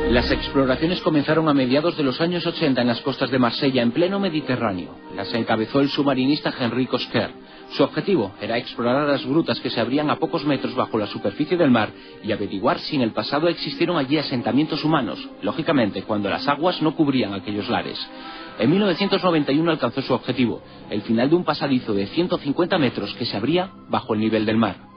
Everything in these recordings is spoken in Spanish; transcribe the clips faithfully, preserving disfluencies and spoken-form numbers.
Las exploraciones comenzaron a mediados de los años ochenta en las costas de Marsella, en pleno Mediterráneo. Las encabezó el submarinista Henri Cosquer. Su objetivo era explorar las grutas que se abrían a pocos metros bajo la superficie del mar y averiguar si en el pasado existieron allí asentamientos humanos, lógicamente cuando las aguas no cubrían aquellos lares. En mil novecientos noventa y uno alcanzó su objetivo, el final de un pasadizo de ciento cincuenta metros que se abría bajo el nivel del mar.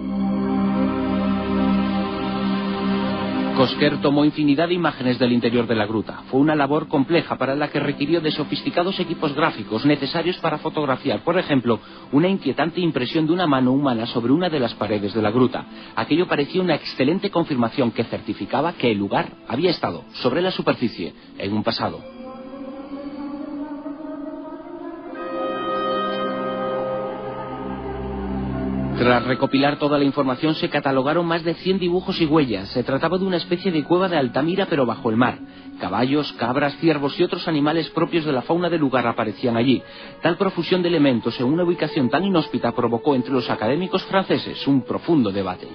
Cosquer tomó infinidad de imágenes del interior de la gruta. Fue una labor compleja para la que requirió de sofisticados equipos gráficos necesarios para fotografiar, por ejemplo, una inquietante impresión de una mano humana sobre una de las paredes de la gruta. Aquello parecía una excelente confirmación que certificaba que el lugar había estado sobre la superficie en un pasado. Tras recopilar toda la información se catalogaron más de cien dibujos y huellas. Se trataba de una especie de cueva de Altamira pero bajo el mar. Caballos, cabras, ciervos y otros animales propios de la fauna del lugar aparecían allí. Tal profusión de elementos en una ubicación tan inhóspita provocó entre los académicos franceses un profundo debate.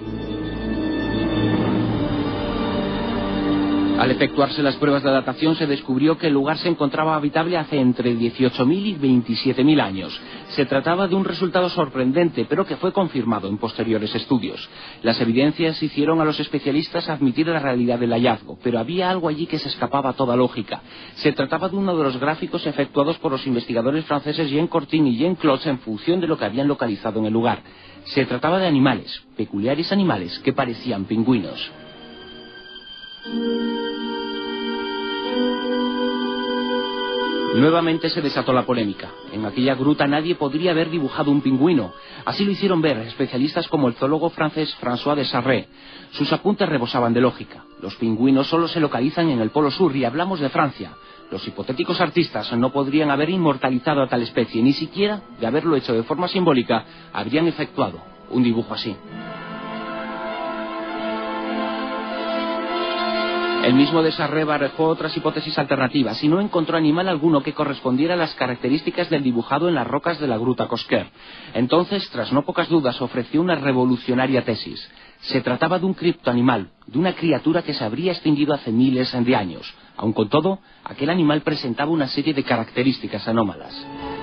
Al efectuarse las pruebas de datación se descubrió que el lugar se encontraba habitable hace entre dieciocho mil y veintisiete mil años. Se trataba de un resultado sorprendente, pero que fue confirmado en posteriores estudios. Las evidencias hicieron a los especialistas admitir la realidad del hallazgo, pero había algo allí que se escapaba a toda lógica. Se trataba de uno de los gráficos efectuados por los investigadores franceses Jean Cortin y Jean Clots en función de lo que habían localizado en el lugar. Se trataba de animales, peculiares animales que parecían pingüinos. Nuevamente se desató la polémica. En aquella gruta nadie podría haber dibujado un pingüino. Así lo hicieron ver especialistas como el zoólogo francés François de Sarré. Sus apuntes rebosaban de lógica. Los pingüinos solo se localizan en el Polo Sur y hablamos de Francia. Los hipotéticos artistas no podrían haber inmortalizado a tal especie, ni siquiera, de haberlo hecho de forma simbólica, habrían efectuado un dibujo así. El mismo de Sarré barajó otras hipótesis alternativas y no encontró animal alguno que correspondiera a las características del dibujado en las rocas de la gruta Cosquer. Entonces, tras no pocas dudas, ofreció una revolucionaria tesis. Se trataba de un criptoanimal, de una criatura que se habría extinguido hace miles de años. Aun con todo, aquel animal presentaba una serie de características anómalas.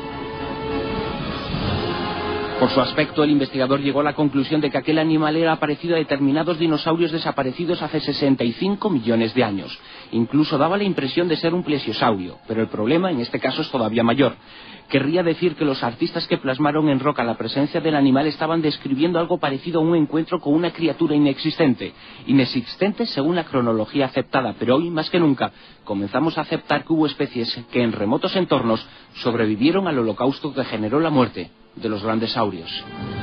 Por su aspecto, el investigador llegó a la conclusión de que aquel animal era parecido a determinados dinosaurios desaparecidos hace sesenta y cinco millones de años. Incluso daba la impresión de ser un plesiosaurio, pero el problema en este caso es todavía mayor. Querría decir que los artistas que plasmaron en roca la presencia del animal estaban describiendo algo parecido a un encuentro con una criatura inexistente. Inexistente según la cronología aceptada, pero hoy más que nunca comenzamos a aceptar que hubo especies que en remotos entornos sobrevivieron al holocausto que generó la muerte de los grandes saurios.